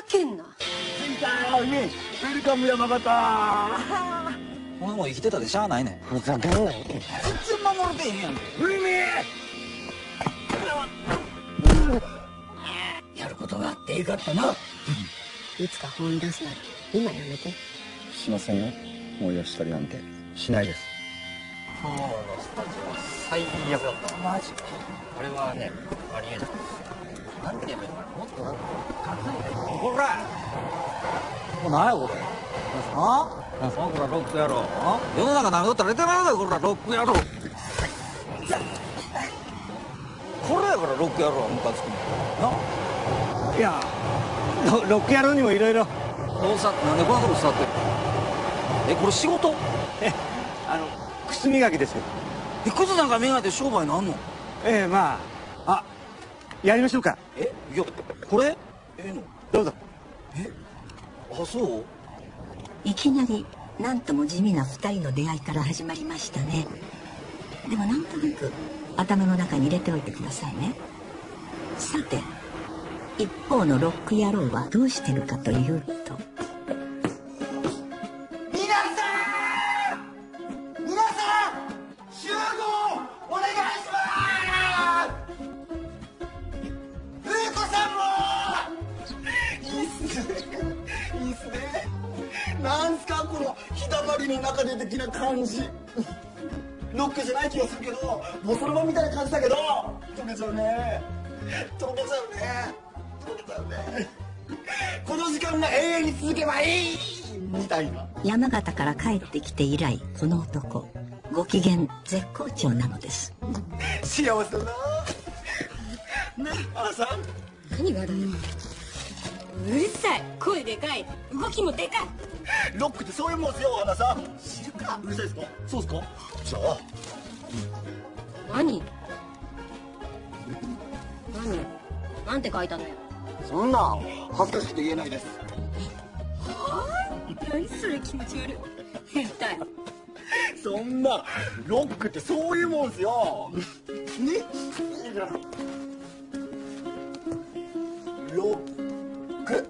けんな。 着いた海、ウェルカム山形。 お前もう生きてたでしゃあないねん。 ふざけんなよ。 全然守れてへんやんけ。 やることがあってよかったな。 いつか放り出すなら今やめて。 しませんよ。燃やしたりなんてしないです。 今日のスタジオは最悪だった。マジか。あれはね、ありえない。なんて言えばいいのかな。もっとなんか数えて。 こらこれ何やこれ。あこらロック野郎。世の中なめとったら寝てまうだよこらロック野郎。これやからロック野郎はムカつくのな。 いや、ロック野郎にもいろいろ。 どうさってなんでこんなとこ座ってる。これ仕事。 靴磨きですよ。 靴なんか磨いて商売なんの。 まあやりましょうか。 いやこれのどうぞ。 あそう。 いきなりなんとも地味な2人の出会いから始まりましたね。でもなんとなく頭の中に入れておいてくださいね。さて一方のロック野郎はどうしてるかというと、 皆さん集合お願いします。風子さんもいいっすね。いいっすね。なんすかこの日だまりの中で的な感じ。ロックじゃない気がするけどボソロバみたいな感じだけど溶けちゃうね。溶けちゃうね。溶けちゃうね。この時間が永遠に続けばいいみたいな。 山形から帰ってきて以来この男ご機嫌絶好調なのです。 幸せだな。あさん何がだよ。うるさい。声でかい。動きもでかい。 ロックってそういうもんですよ、花さん。知るか。うるさいですか。そうですか。じゃあ何なんて書いたのよ。 そんな恥ずかしくて言えないです。 何それ気持ち悪い。変態。 そんなロックってそういうもんですよ。ね。ロック。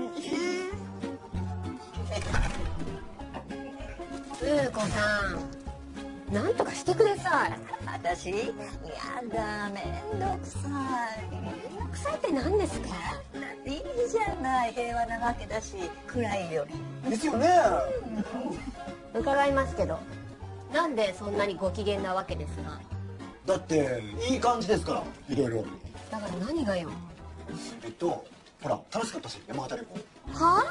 風子さん、なんとかしてください。 私やだ、めんどくさい。 めんどくさいって何ですか。 いいじゃない、平和なわけだし暗いより。 ですよね。 伺いますけど、なんでそんなにご機嫌なわけですか。 だっていい感じですから。いろいろ。 だから何がよ。 ほら楽しかったし、山形旅行。 は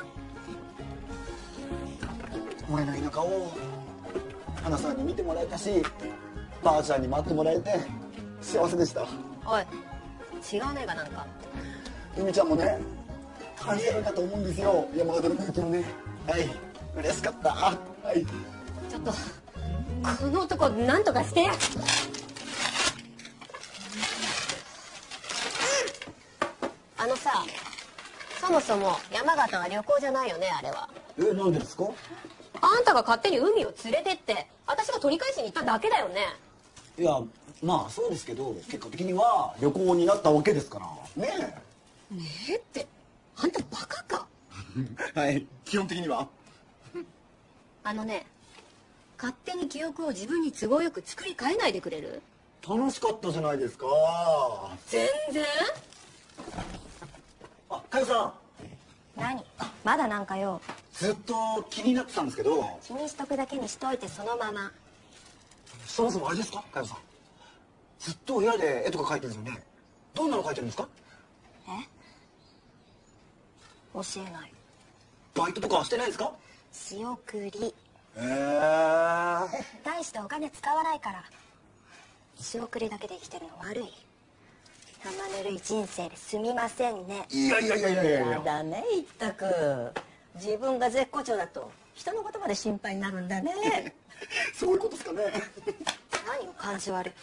俺の田舎を花さんに見てもらえたし、ばあちゃんに待ってもらえて幸せでした。 おい、違うねえがなんか。 ゆみちゃんもね感じてるかと思うんですよ、山形の空気をね。はい、嬉しかった。はい。 ちょっとこの男なんとかして。あのさ、そもそも山形は旅行じゃないよね、あれは。 なんでですか。 あんたが勝手に海を連れてって私が取り返しに行っただけだよね。 いや、まあそうですけど、結果的には旅行になったわけですからね。 ねえってあんたバカか。 はい、基本的には。 あのね、勝手に記憶を自分に都合よく作り変えないでくれる。 楽しかったじゃないですか。 全然。 あ、かよさん、 何まだなんかよ。 ずっと気になってたんですけど、 気にしとくだけにしといてそのまま。 そもそもあれですか、かよさん、ずっと部屋で絵とか描いてるんですよね。どんなの描いてるんですか。 教えない。 バイトとかはしてないですか。 仕送り。 大してお金使わないから。仕送りだけで生きてるの悪い。生ぬるい人生ですみませんね。 いやいやいやいやいやいや。 だね、いったく自分が絶好調だと人のことまで心配になるんだね。 そういうことですかね。 何を感じ悪い。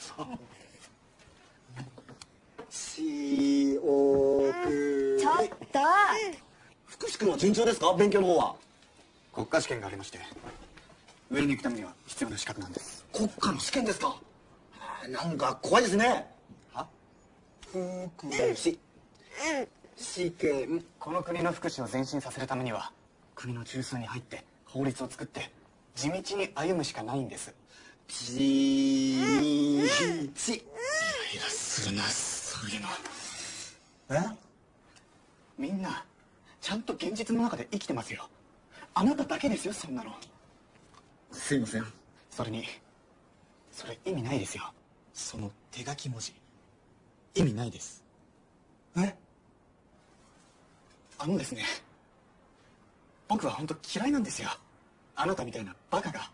仕送り。 ちょっと福士君は順調ですか、勉強の方は。国家試験がありまして、上に行くためには必要な資格なんです。国家の試験ですか。なんか怖いですね。は福士。 試験。 この国の福祉を前進させるためには国の中枢に入って法律を作って地道に歩むしかないんです。 地道。イライラするな、そういうの。 みんなちゃんと現実の中で生きてますよ。あなただけですよ、そんなの。 すいません。 それにそれ意味ないですよ。 その手書き文字意味ないです。 あのですね、僕は本当嫌いなんですよ、あなたみたいなバカが。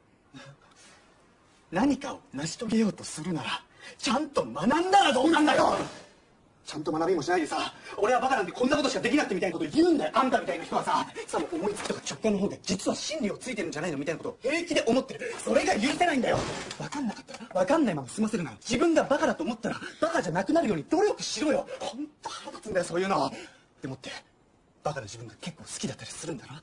何かを成し遂げようとするならちゃんと学んだらどうなんだよ。ちゃんと学びもしないでさ、俺はバカなんてこんなことしかできなくてみたいなこと言うんだよ。あんたみたいな人はさ、思いつきとか直感の方で実は真理をついてるんじゃないのみたいなことを平気で思ってる。それが許せないんだよ。分かんなかったら分かんないまま済ませるなら、自分がバカだと思ったらバカじゃなくなるように努力しろよ。本当腹立つんだよ、そういうの。でもってバカな自分が結構好きだったりするんだな。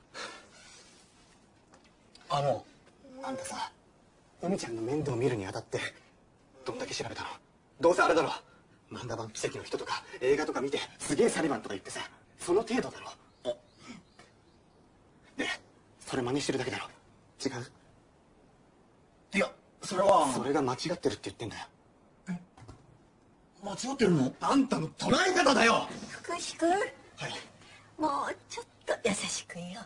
あんたさ、海ちゃんの面倒を見るにあたってどんだけ調べたの？どうせあれだろ、漫画版奇跡の人とか映画とか見てすげえサリバンとか言ってさ、その程度だろ。でそれ真似してるだけだろ。違う？ いや、それは。 それが間違ってるって言ってんだよ。 間違ってるの？ あんたの捉え方だよ。 福士君、 はい。 もうちょっと優しくよ、ね。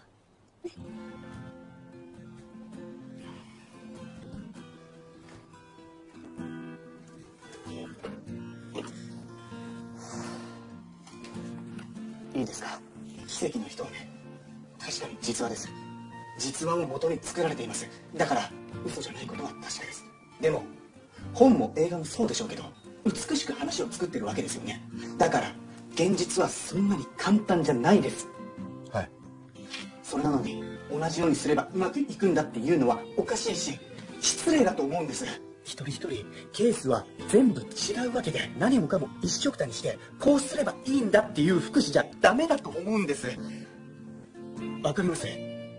いいですか、奇跡の人はね、確かに実話です。実話を元に作られています。だから嘘じゃないことは確かです。でも本も映画もそうでしょうけど、美しく話を作ってるわけですよね。だから現実はそんなに簡単じゃないです。 はい。 それなのに同じようにすればうまくいくんだっていうのはおかしいし失礼だと思うんです。一人一人ケースは全部違うわけで、何もかも一緒くたにしてこうすればいいんだっていう福祉じゃダメだと思うんです。わかります？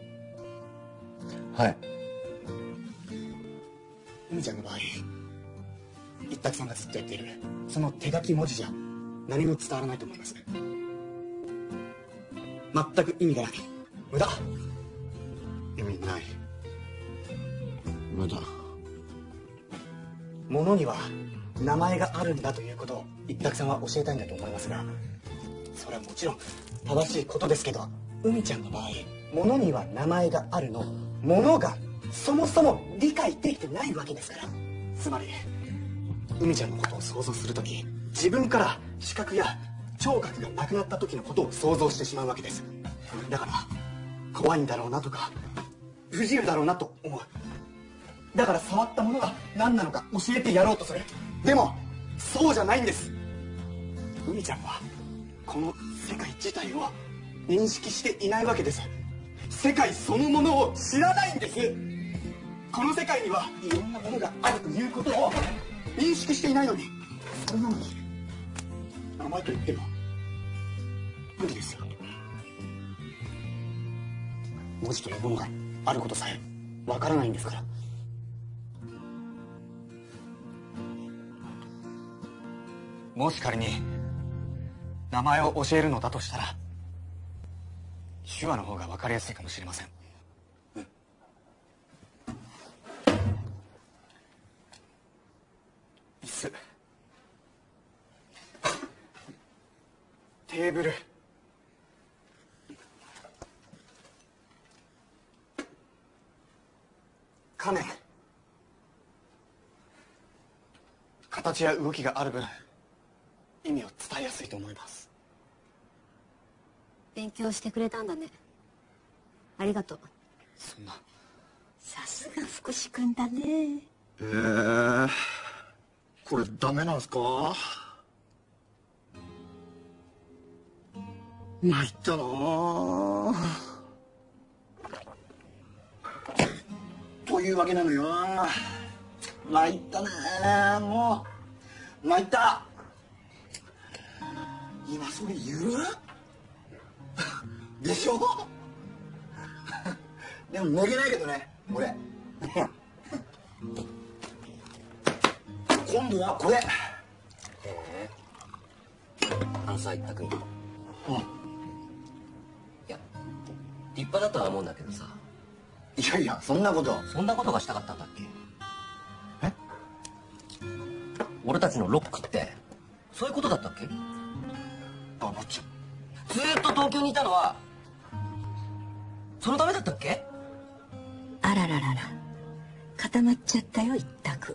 はい。 海ちゃんの場合、一択さんがずっとやっているその手書き文字じゃ何も伝わらないと思います。全く意味がない、無駄。 意味ない。無駄。 物には名前があるんだということを一択さんは教えたいんだと思いますが、それはもちろん正しいことですけど、海ちゃんの場合、物には名前があるの物がそもそも理解できてないわけですから。つまり海ちゃんのことを想像するとき、自分から視覚や聴覚がなくなった時のことを想像してしまうわけです。だから怖いんだろうなとか不自由だろうなと思う。だから触ったものが何なのか教えてやろうとする。でもそうじゃないんです。海ちゃんはこの世界自体を認識していないわけです。世界そのものを知らないんです。この世界にはいろんなものがあるということを認識していないのに、それなのに名前と言っても無理ですよ。文字というものがあることさえわからないんですから。もし仮に名前を教えるのだとしたら手話の方が分かりやすいかもしれません。椅子、テーブル、仮面、形や動きがある分意味を伝えやすいと思います。 勉強してくれたんだね。ありがとう。 そんな。 さすが福士君だね。 これダメなんすか？参ったなぁ。というわけなのよ。参ったなぁ、もう参った。今それ言うでしょ？でも寝れないけどね、俺。今度はこれ。 関西一択。 うん。 いや立派だとは思うんだけどさ。 いやいや、そんなこと。 そんなことがしたかったんだっけ？え？俺たちのロックってそういうことだったっけ？ ババちゃん。 ずーっと東京にいたのはそのためだったっけ？ あらららら、固まっちゃったよ一択。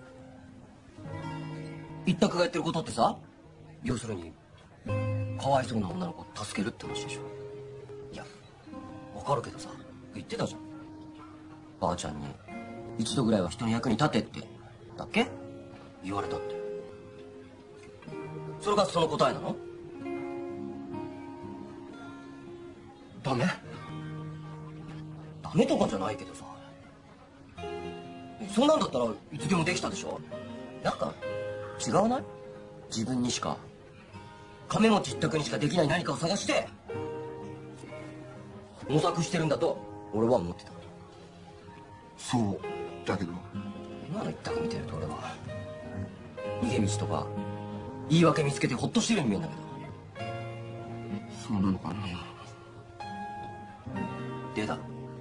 一択がやってることってさ、要するにかわいそうな女の子を助けるって話でしょ。いやわかるけどさ、言ってたじゃん、ばあちゃんに一度ぐらいは人の役に立てってだっけ言われたって。それがその答えなの？ ダメ？ ダメとかじゃないけどさ、そんなんだったらいつでもできたでしょ。なんか違うない？自分にしか、金持ち一択にしかできない何かを探して模索してるんだと俺は思ってた。 そうだけど。 今の一択見てると俺は逃げ道とか言い訳見つけてホッとしてるように見えるんだけそうなのかな。 ど。でだ、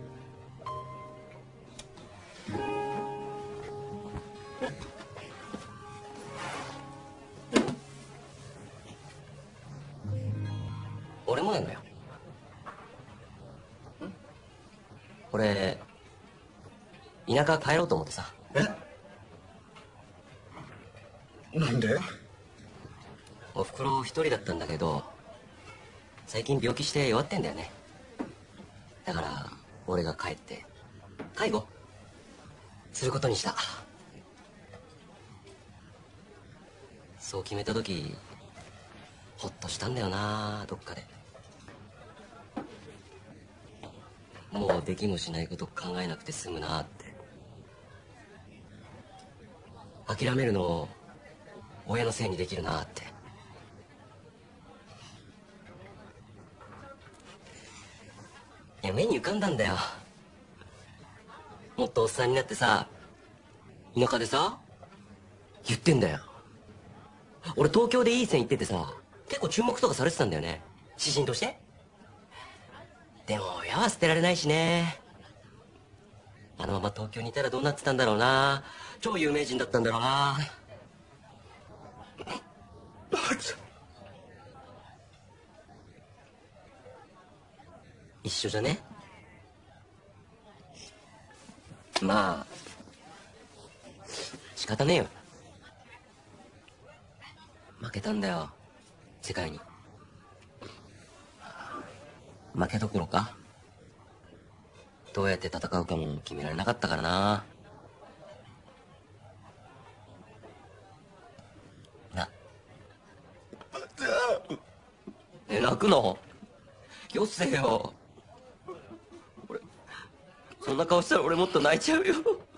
俺もなんだよ。俺田舎帰ろうと思ってさ。 なんで？ おふくろ一人だったんだけど最近病気して弱ってんだよね。だから俺が帰って介護することにした。そう決めた時ほっとしたんだよな、どっかで。もうできもしないこと考えなくて済むなって。諦めるのを親のせいにできるなって。いや目に浮かんだんだよ。もっとおっさんになってさ、田舎でさ言ってんだよ。俺東京でいい線行っててさ、結構注目とかされてたんだよね、指針として。でも親は捨てられないしね。あのまま東京にいたらどうなってたんだろうな。超有名人だったんだろうな。 ばあちゃん。 一緒じゃね？まあ仕方ねえよ。負けたんだよ世界に。負けどころかどうやって戦うかも決められなかったからな。な泣くのよせよ。俺そんな顔したら俺もっと泣いちゃうよ。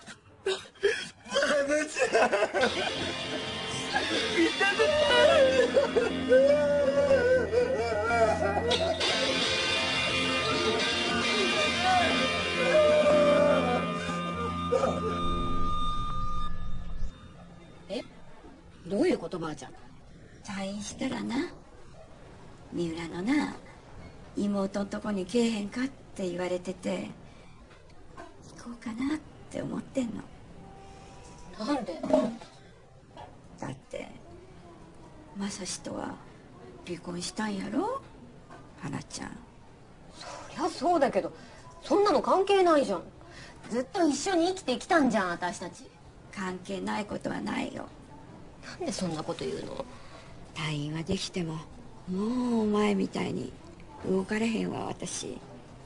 どういうことばあちゃん？ 退院したらな、三浦のな妹のとこに来えへんかって言われてて、行こうかなって思ってんの。 なんで？ だって正志とは離婚したんやろ、花ちゃん。 そりゃそうだけど、そんなの関係ないじゃん。ずっと一緒に生きてきたんじゃん、私たち。 関係ないことはないよ。 なんでそんなこと言うの？ 退院はできてももう前みたいに動かれへんわ私。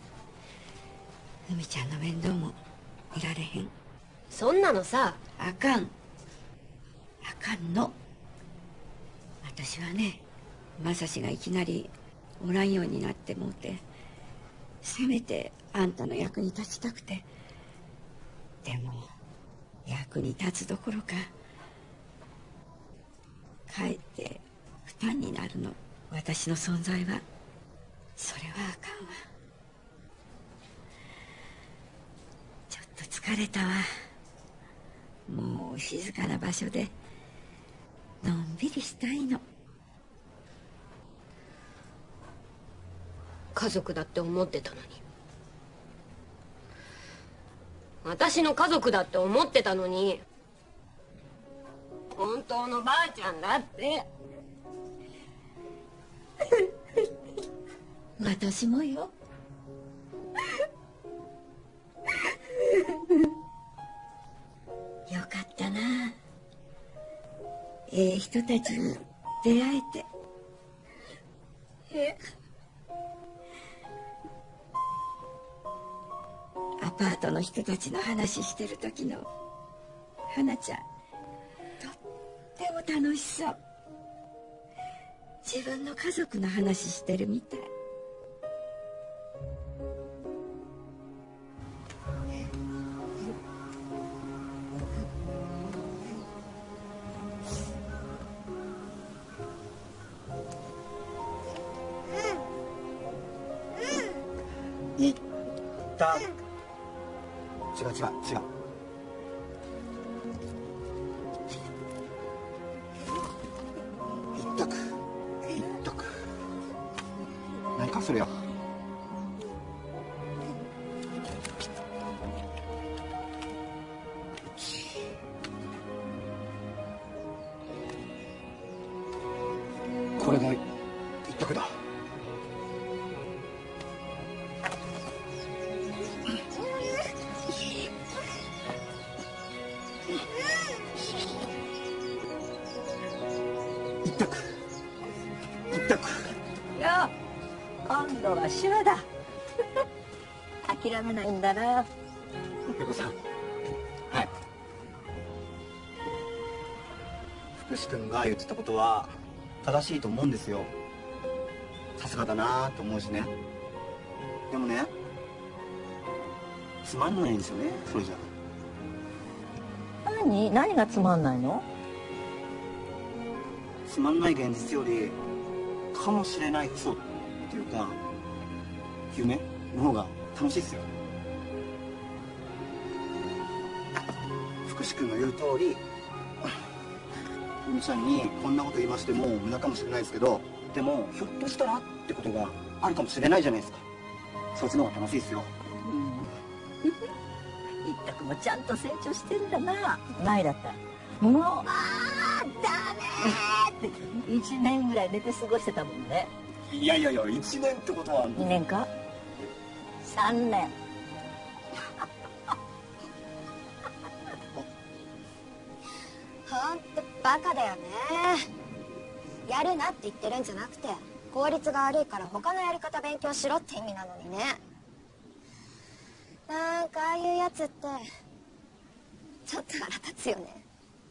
海ちゃんの面倒も見られへん。 そんなのさ。 あかんの。私はね、正志がいきなりおらんようになってもうて、せめてあんたの役に立ちたくて。でも役に立つどころかかえって負担になるの、私の存在は。それはあかんわ。ちょっと疲れたわ。もう静かな場所でのんびりしたいの。 家族だって思ってたのに。私の家族だって思ってたのに、本当のばあちゃんだって。 私もよ。よかったな。人たちに出会えて。アパートの人たちの話してる時の花ちゃん、とっても楽しそう。自分の家族の話してるみたい。 いった違う。いっとく何かそれよ。これが一択だ。一択。 よ、今度は手話だ。諦めないんだな。 ペコさん、はい。福士君が言ってたことは正しいと思うんですよ。さすがだなと思うしね。でもね、つまんないんですよね、それじゃ。 何がつまんないの？ つまんない現実よりかもしれない嘘っていうか夢の方が楽しいっすよ。福士君が言う通り、みちゃんにこんなこと言いましても無駄かもしれないですけど、でもひょっとしたらってことがあるかもしれないじゃないですか。そっちの方が楽しいっすよ。 一択もちゃんと成長してんだな。前だったらもうダメって1年ぐらい寝て過ごしてたもんね。 いや1年ってことは 2年か3年。 ほんとバカだよね。やるなって言ってるんじゃなくて、効率が悪いから他のやり方勉強しろって意味なのにね。なんかああいうやつってちょっと腹立つよね。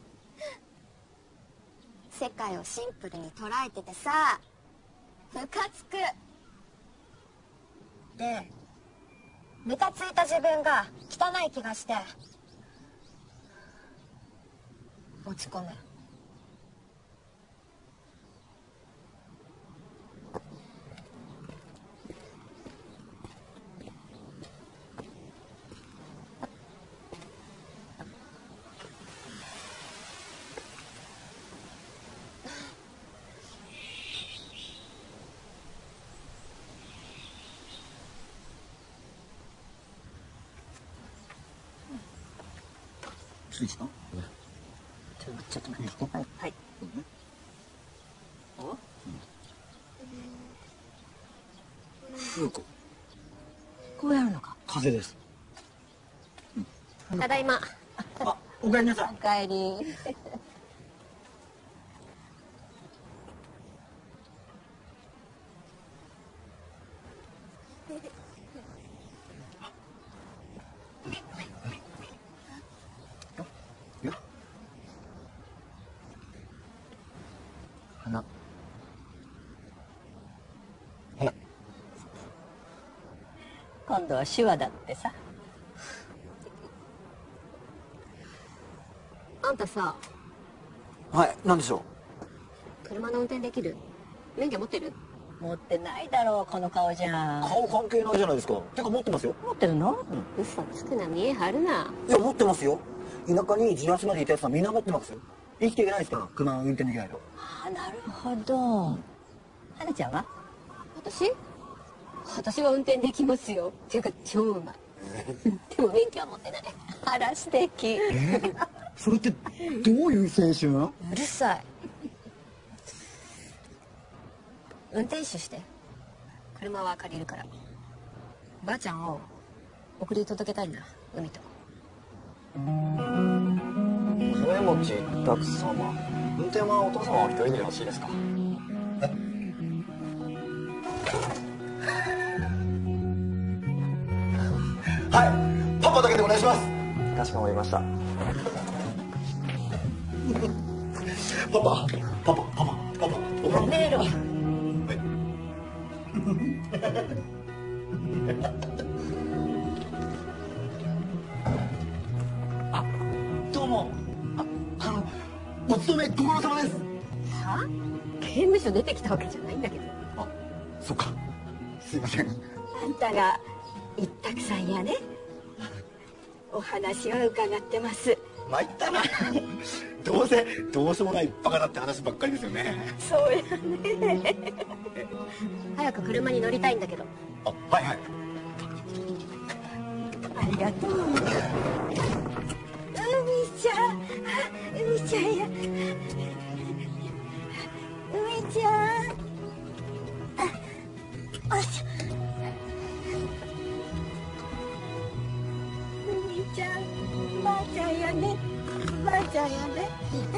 世界をシンプルに捉えててさ、ムカつく。で、ムカついた自分が汚い気がして落ち込む。 いいですか？ ちょっと待って。はい。はい。こうやるのか。 風邪です。 ただいま。 あ、おかえりなさい。 おかえり。 花。 今度は手話だってさ。 あんたさ、 はい、なんでしょ車の運転できる？免許持ってる？ 持ってないだろう、この顔じゃん。 顔関係ないじゃないですか。てか持ってますよ。 持ってるの？ 嘘つくな、見え張るな。 いや、持ってますよ。田舎に地足までいたやつはみんな持ってますよ。生きていけないですから、車を運転できないと。 ああ、なるほど。花ちゃんは？ 私？ 私は運転できますよ。っていうか超うまい。でも免許は持ってない。あら素敵。 それってどういう青春？ うるさい。運転手して。車は借りるから。ばあちゃんを送り届けたいんだ、海と。 金持ち一択様。運転はお父様は一人でよろしいですか？はい、パパだけでお願いします。かしこまりました。パパ、パパ、パパ、パパ。 やめろ。 あ、どうも。お勤めご苦労様です。 は？刑務所出てきたわけじゃないんだけど。 あ、そっか。すいません。 あんたが一択さんやね。お話は伺ってます。 参ったな。どうせどうしようもないバカだって話ばっかりですよね。 そうやね。 早く車に乗りたいんだけど。 あ、はいはい。 ありがとう。海ちゃん、海ちゃんや。海ちゃん。あ、海ちゃん、ばあちゃんやね。ばあちゃんやね。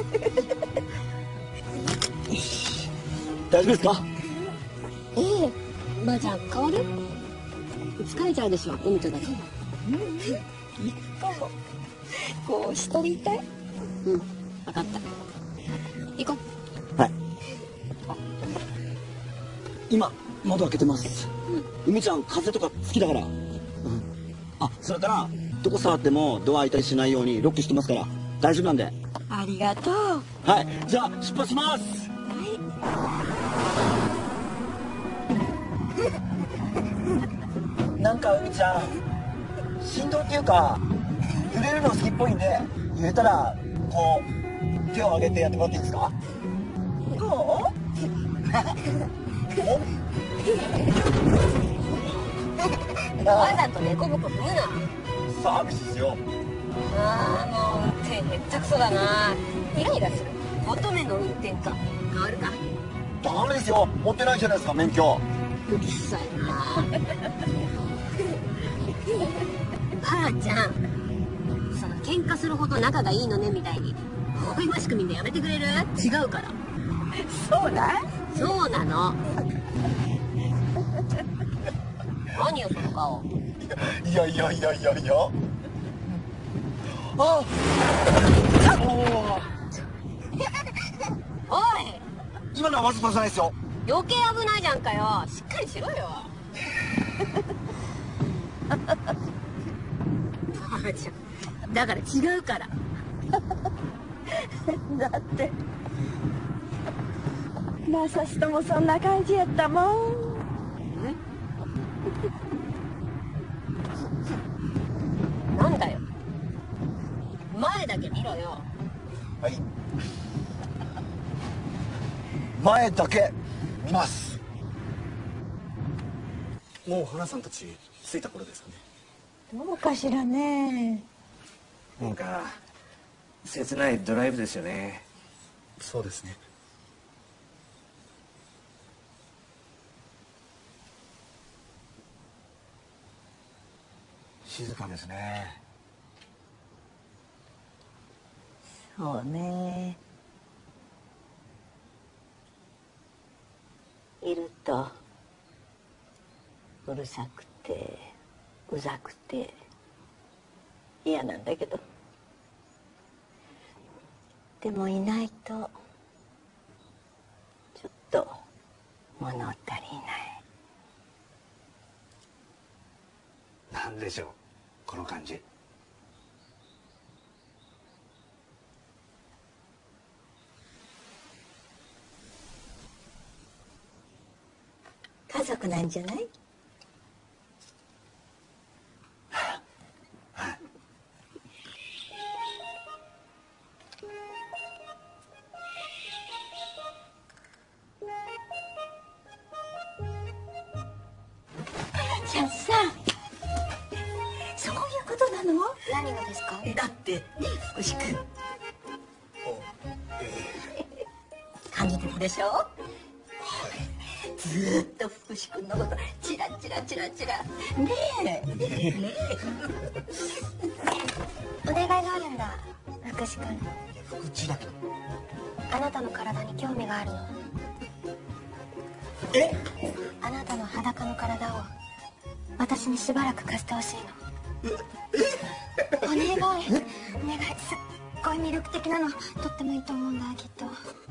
大丈夫ですか？ ええ、ばあちゃん変わる？疲れちゃうでしょ、海とだけ。 こうしとりたい。 うん、分かった。行こはい。今窓開けてます。海ちゃん風とか好きだから。あ、それからどこ触ってもドア開いたりしないようにロックしてますから大丈夫なんで。 ありがとう。 はい、じゃあ出発します。なんか海ちゃん振動っていうか揺れるの好きっぽいんで、揺れたらこう手を上げてやってもらっていいですか？ こう。わざと猫ぼこ踏むな。 サービスですよ。 ああ、もう運転へったくそだな。イライラする。乙女の運転か。変わるか。 ダメですよ、持ってないじゃないですか免許。 うるさいな。ばあちゃん、その喧嘩するほど仲がいいのねみたいに微笑ましくみんなやめてくれる？違うから。 そうだ。 そうなの。何よその顔。 いやいやいやいやいや。あ、 おい、 今のはわざとじゃないですよ。 余計危ないじゃんかよ。しっかりしろよ。ばあちゃん、だから違うから。 だってまさしともそんな感じやったもん。 なんだよ、前だけ見ろよ。 はい。前だけ見ます。もう花さんたち着いた頃ですかね。 どうかしらね。 なんか切ないドライブですよね。 そうですね。静かですね。 そうね。いるとうるさくてうざくて嫌なんだけど、でもいないとちょっと物足りない。 なんでしょうこの感じ。 家族なんじゃない？ ちゃんさ、そういうことなの？ 何がですか？ だってね、福士君感じてるでしょ？はい。ずーっと福士君のことチラチラチラチラねえねえお願いがあるんだ、福士君。 福地だけど。 あなたの体に興味があるの。 え？ あなたの裸の体を私にしばらく貸してほしいの。お願いお願い、すっごい魅力的なの。とってもいいと思うんだ、きっと。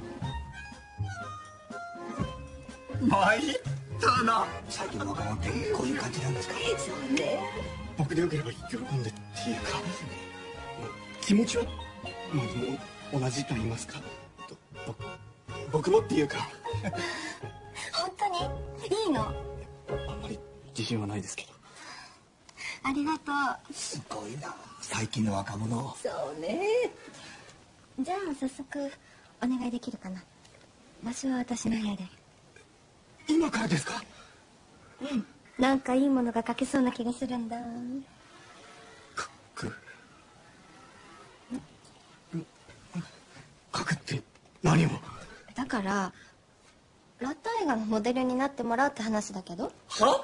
参ったな。最近の若者ってこういう感じなんですか？ そうね。 僕でよければ喜んでっていうか、気持ちはまあ同じと言いますか。僕もっていうか。 本当にいいの？ あんまり自信はないですけど。 ありがとう。 すごいな、最近の若者。 そうね。 じゃあ早速お願いできるかな。場所は私の部屋で。 今からですか？ うん、なんかいいものが書けそうな気がするんだ。 書くって何を？ だからラッタ映画のモデルになってもらうって話だけど。 は？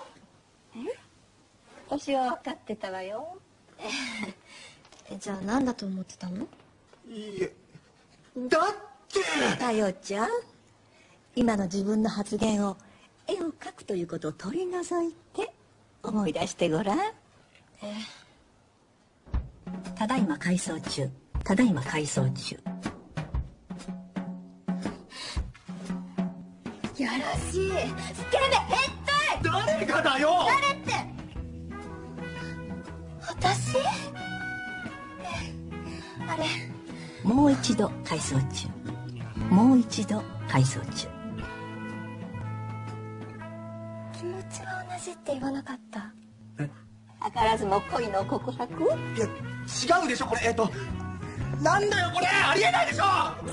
私は分かってたわよ。 じゃあ何だと思ってたの？ いいえ、だってたよちゃん、今の自分の発言を絵を描くということを取り除いて思い出してごらん。ただいま改装中。ただいま改装中。 やらしい。スケベ変態。 誰がだよ。 誰って。私？あれ。 もう一度改装中。もう一度改装中。 気持ちは同じって言わなかった？ 図らずも恋の告白？ いや違うでしょこれ。なんだよこれ、ありえないでしょ。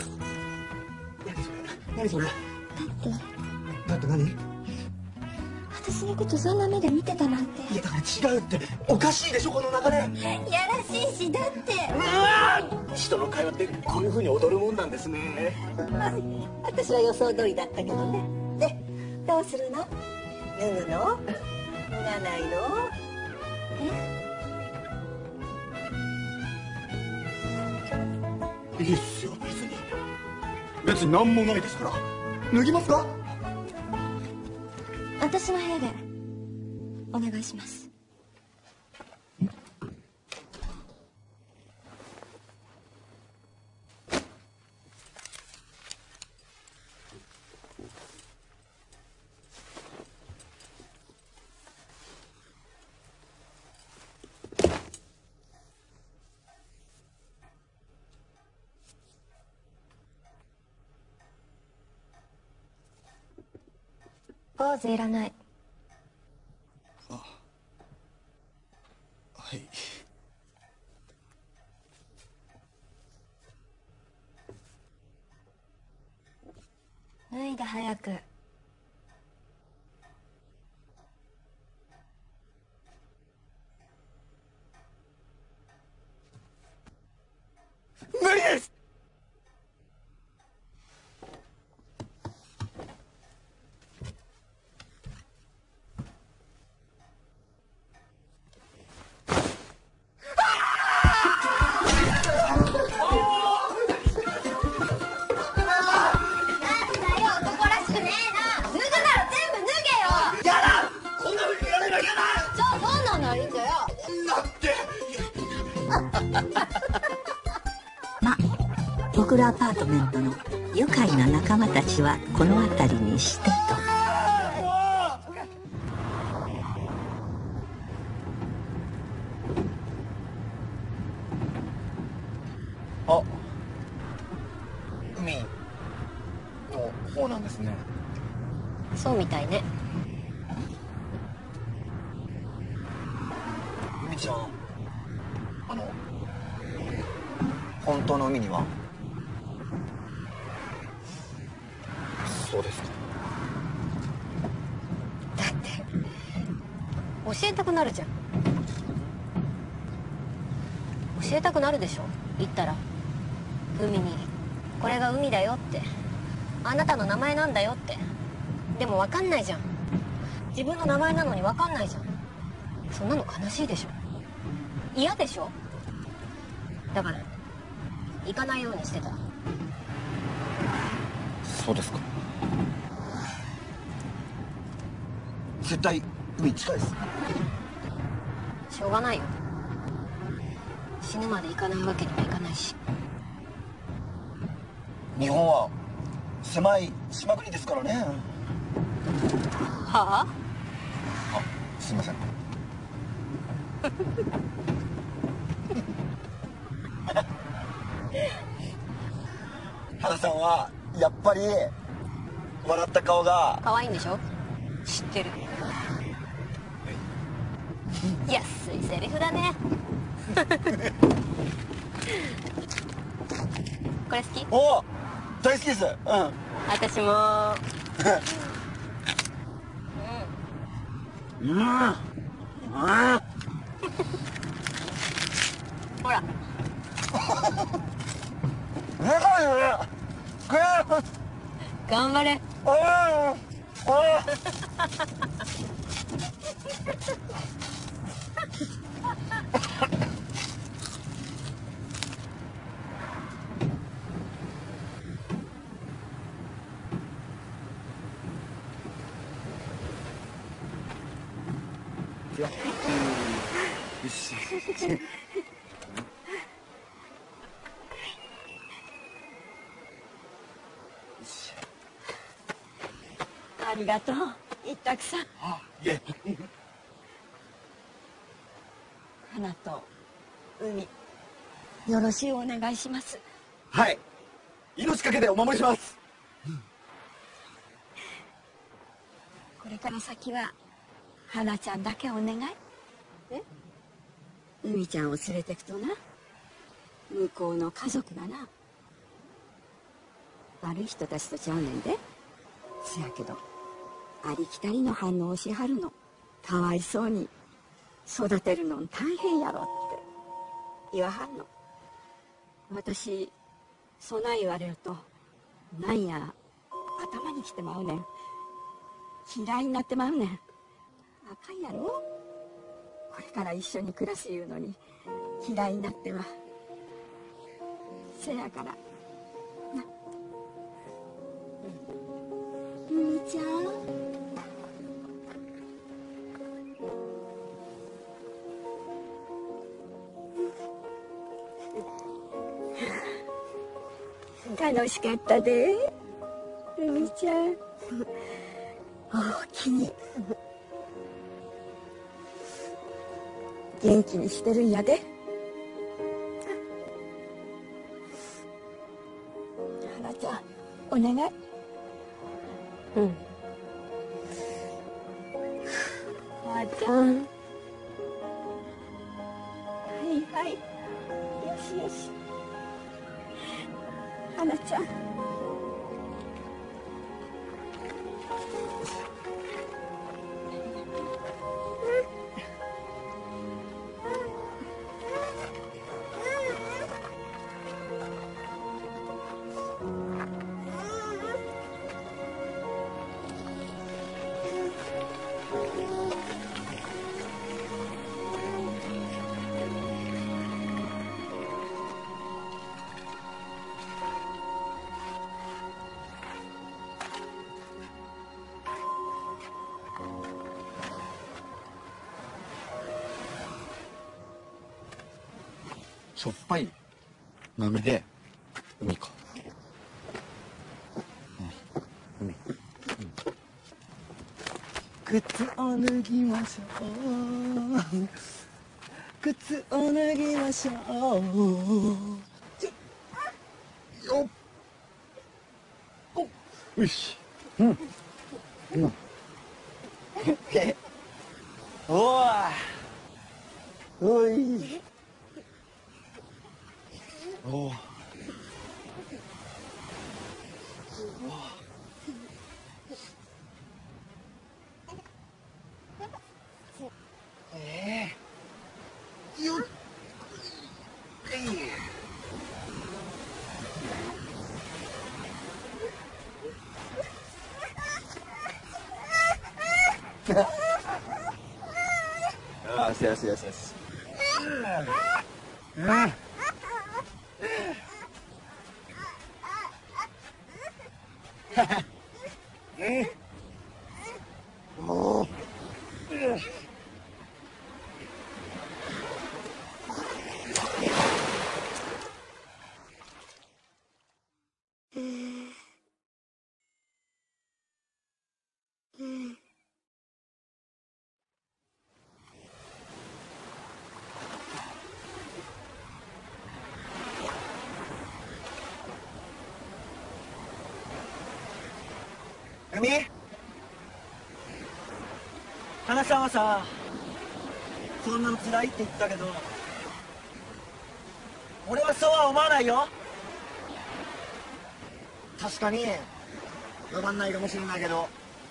何それ。だって何？ 私のことそんな目で見てたなんて。 いやだから違うって、おかしいでしょこの流れ。 やらしいし、だって。 人の会話ってこういう風に踊るもんなんですね。 私は予想通りだったけどね。で、どうするの？脱ぐの？脱がないの？ いいっすよ、別に何もないですから。脱ぎますか？ 私の部屋でお願いします。ポーズいらない。 はい。 脱いで早く。 無理です。 僕らアパートメントの愉快な仲間たちはこの辺りにしてと。 あ、海の方なんですね。 そうみたいね。 海ちゃん、本当の海には？そうですか。 だって教えたくなるじゃん。教えたくなるでしょ、言ったら。海にこれが海だよって、あなたの名前なんだよって。でも分かんないじゃん。自分の名前なのに分かんないじゃん。そんなの悲しいでしょ、嫌でしょ。だから行かないようにしてた。 そうですか。絶対海近いです。 しょうがないよ、死ぬまで行かないわけにはいかないし。 日本は狭い島国ですからね。 はあ。 すいません。原さんはやっぱり笑った顔が可愛いんでしょ、知ってる。安いセリフだね。これ好き？ お、大好きです。うん。 私も。 うん。 ほら。頑張れ。 よし。 ありがとう一択さん。 あ、いえ。 花と海よろしゅうお願いします。 はい、命かけてお守りします。 これから先は花ちゃんだけお願い。え？海ちゃんを連れてくとな、向こうの家族がな、悪い人たちとちゃうねんで。せやけどありきたりの反応をしはるの。かわいそうに育てるの大変やろって言わはんの。私そない言われるとなんや頭にきてまうねん。嫌いになってまうねん。あかんやろ。これから一緒に暮らすいうのに嫌いになっては。せやからな。海ちゃん、楽しかったで海ちゃん。大きに元気にしてるんやで。花ちゃんお願い。 うん。 花ちゃん。はいはい、よしよし。花ちゃん。 しょっぱい豆で海か。うん、海。靴を脱ぎましょう。靴を脱ぎましょう。よっ。お、よし。うん。うん。おー。おい。おー。 よしよしよしよし。海、花さんはさ、そんなの辛いって言ってたけど、俺はそうは思わないよ。確かにわかんないかもしれないけど、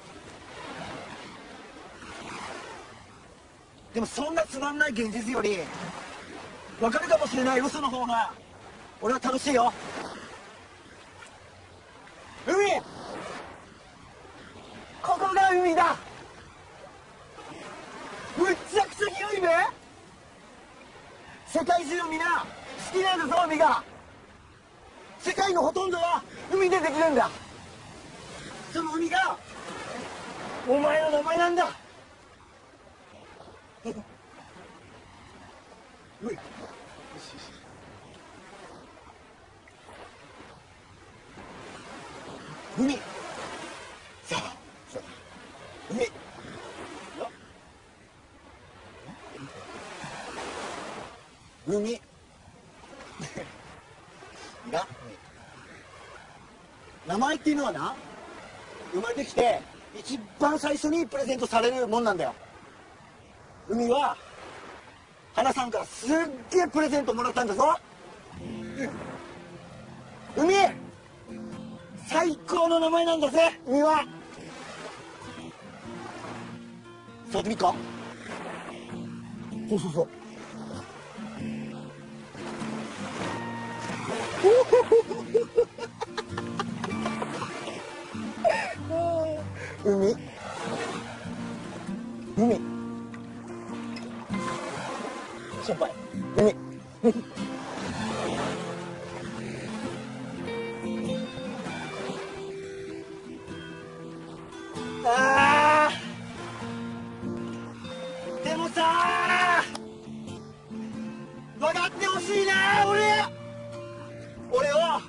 でもそんなつまんない現実よりわかるかもしれない嘘の方が俺は楽しいよ。海、ここが海だ。むっちゃくちゃ広いべ。世界中みんな好きなんだぞ海が。世界のほとんどは海でできるんだ。その海がお前の名前なんだ。うい、海、さあ海海が名前っていうのはな、生まれてきて一番最初にプレゼントされるもんなんだよ。海は花さんからすっげえプレゼントもらったんだぞ。海、最高の名前なんだぜ海は。触ってみっか。そうそうそう。海、海、先輩、海。あー、でもさー、分かってほしいな。俺を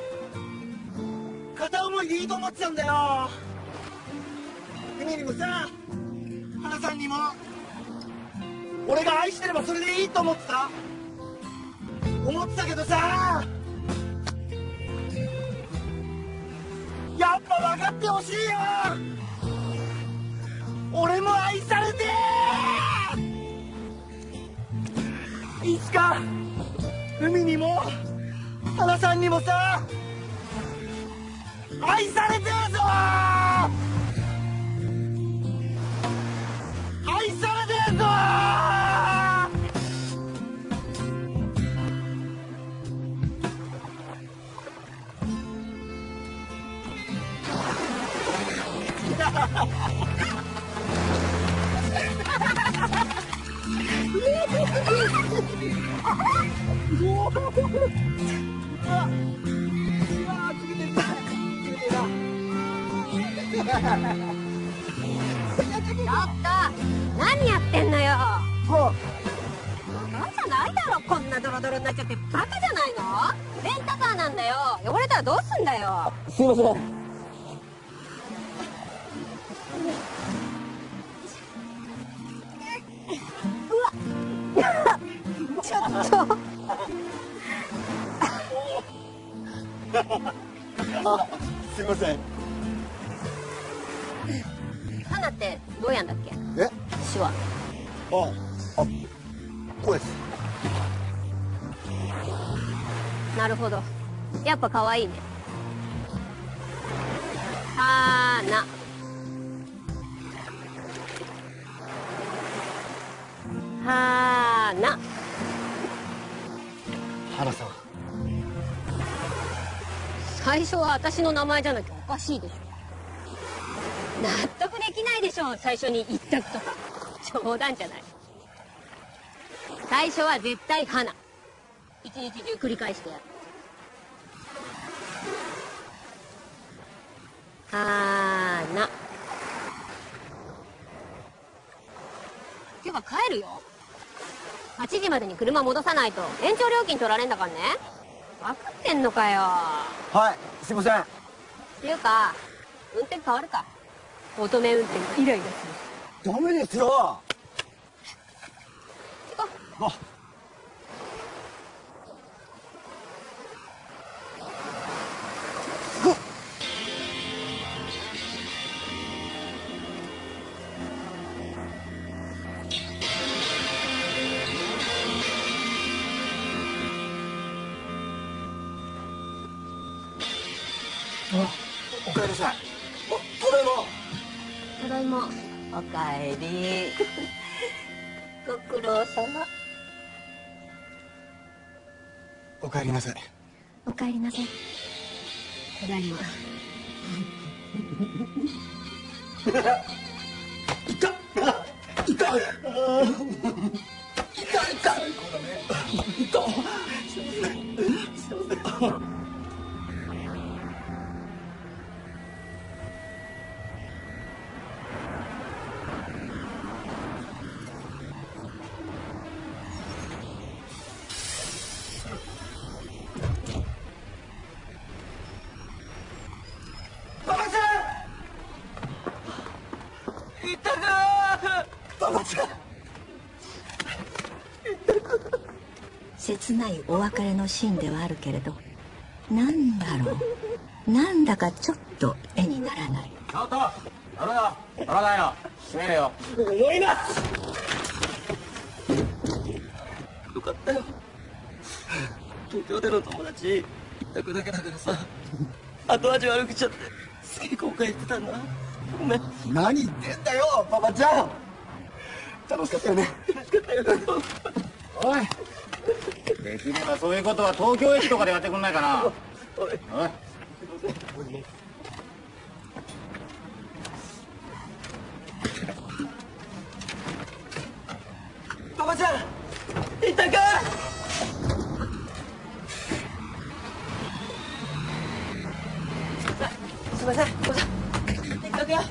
片思いでいいと思ってたんだよ。君にもさ、花さんにも、俺が愛してればそれでいいと思ってたけどさ、やっぱ分かってほしいよ。俺も愛されてー。いつか海にも花さんにもさ、愛されてるぞー。愛されてるぞちょっと何やってんのよ。バカじゃないだろ、こんなドロドロになっちゃって。バカじゃないの。レンタカーなんだよ。汚れたらどうすんだよ。 すいません。 ちょっとすいません。 花ってどうやんだっけ。 え、 手話。 こうです。 なるほど、やっぱ可愛いね。はーな。はーな。 花さん、 最初は私の名前じゃなきゃおかしいでしょ。納得でできないでしょ、最初に一択とか。冗談じゃない。最初は絶対花。一日中繰り返してやる。花。てか帰るよ。8時までに車戻さないと延長料金取られんだからね。分かってんのかよ。 はい、すいません。 っていうか運転変わるか。乙女運転がイライラする。 ダメですよ。 行こう。 あ、 おかえりなさい。 ただいま。 おかえり。 ご苦労様。 おかえりなさい。 おかえりなさい。 ただいま。 切ないお別れのシーンではあるけれど、なんだろう、なんだかちょっと絵にならない。 ちょっとやるな、やらないよ、閉めるよ。 思います。よかったよ。東京での友達いたくだけだからさ、後味悪くちゃってすげえ後悔してたんだ。ごめん。何言ってんだよパパちゃん。楽しかったよね。楽しかったよ。 おい、できればそういうことは東京駅とかでやってくんないかな。おい、 パパちゃんいたか。すいません、パパちゃんいたか。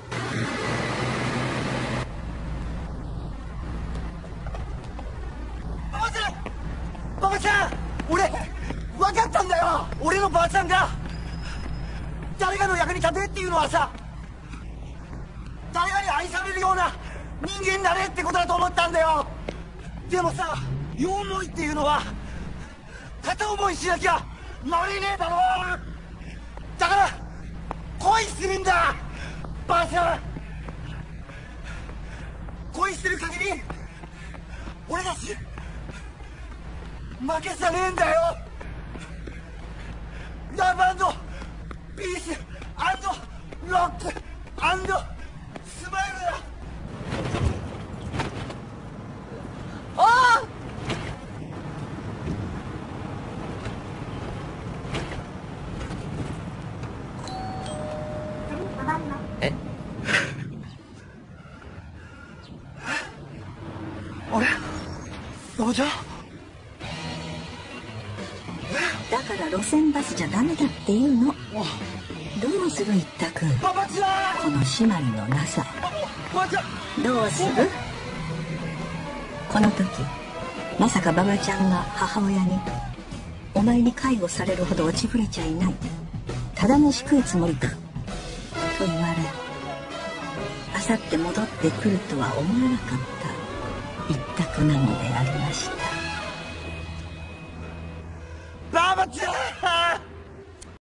パパちゃん、俺分かったんだよ。俺のばあちゃんが誰かの役に立てっていうのはさ、誰かに愛されるような人間になれってことだと思ったんだよ。でもさ、両思いっていうのは片思いしなきゃなれねえだろ。だから恋するんだばあちゃん。恋してる限り俺たち負けじゃねえんだよ。ラブ&ピース&ロック&スマイルだ。ああ、 え、 あれババちゃん。 だから路線バスじゃダメだっていうの。どうする一太君、 ババちゃん。 この締まりのなさ。 ババちゃんどうする。この時まさか馬場ちゃんが母親に「お前に介護されるほど落ちぶれちゃいない、ただ飯食うつもりか」と言われ、あさって戻ってくるとは思わなかった一択なのでありました。